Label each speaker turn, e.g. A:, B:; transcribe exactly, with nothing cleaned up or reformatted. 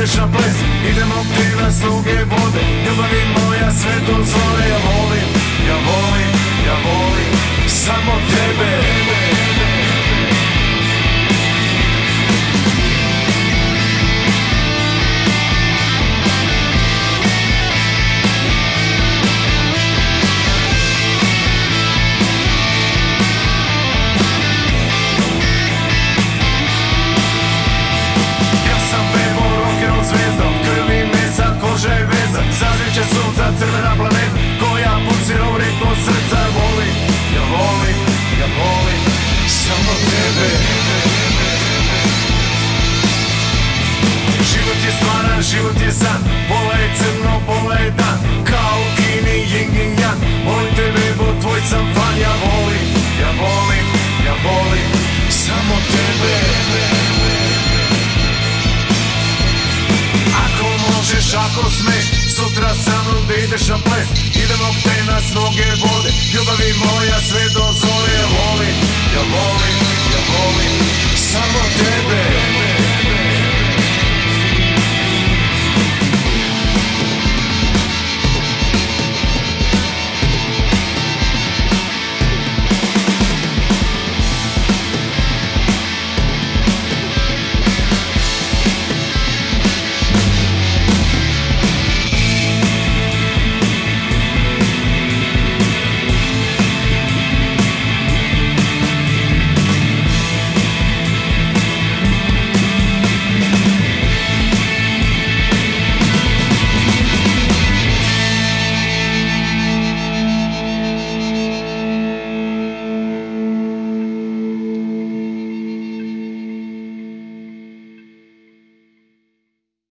A: ideš na ples, idemo gde nas sluge vode. Ljubavi moja sve do zore. Ja volim, ja volim, ja volim samo tebe. Zazriče sunca, crvena planeta koja pulsira u ritmu srca. Volim, ja volim, ja volim samo tebe. Život je stvaran, život je san, pola je crno, pola je dan, kao u kini yin i yang. Volim te bebo, tvoj sam fan. Ja volim, ja volim, ja volim samo tebe. Ako možeš, ako smeš, sutra sa mnom da ideš na ples, idemo gde nas noge vode. Ljubavi moja sve do zore. Ja volim, ja volim, ja volim samo tebe.